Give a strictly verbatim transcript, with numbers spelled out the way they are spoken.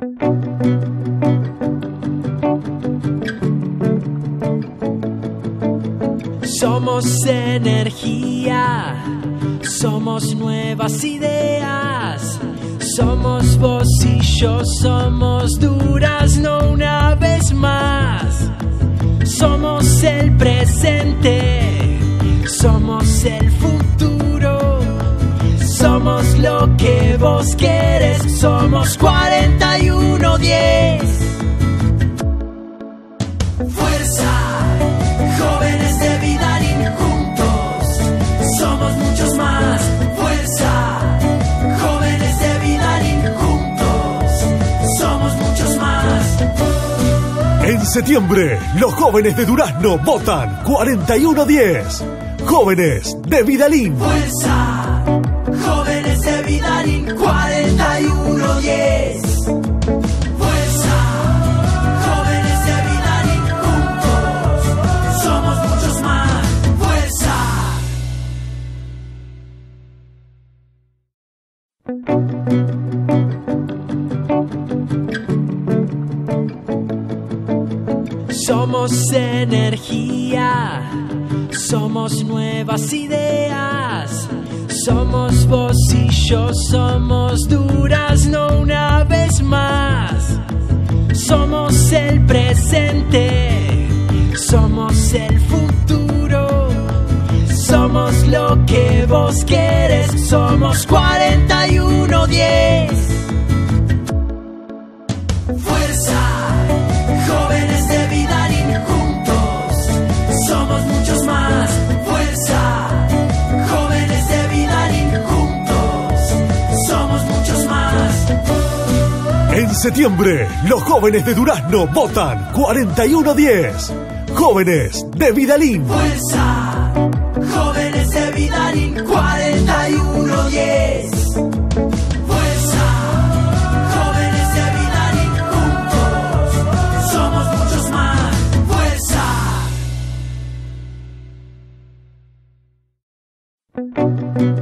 Somos energía, somos nuevas ideas, somos vos y yo, somos Durazno una vez más. Somos el presente, somos el futuro, somos lo que vos querés, somos cuarenta y uno diez. Fuerza, jóvenes de Vidalín juntos, somos muchos más. Fuerza, jóvenes de Vidalín juntos, somos muchos más. En septiembre, los jóvenes de Durazno votan cuarenta y uno diez. Jóvenes de Vidalín. Fuerza, jóvenes de Vidalín, cuarenta y uno diez. Fuerza, jóvenes de Vidalín juntos, somos muchos más. Fuerza. Somos energía, somos nuevas ideas, somos vos y yo, somos Durazno una vez más. Somos el presente, somos el futuro, somos lo que vos querés, somos cuarenta y uno diez. Fuerza, jóvenes de Vidalín juntos, somos muchos más. Fuerza, jóvenes de Vidalín juntos, somos muchos más. En septiembre, los jóvenes de Durazno votan cuarenta y uno diez. Jóvenes de Vidalín. Fuerza, jóvenes de Vidalín, cuarenta y uno diez. Fuerza, jóvenes de Vidalín juntos, somos muchos más. Fuerza.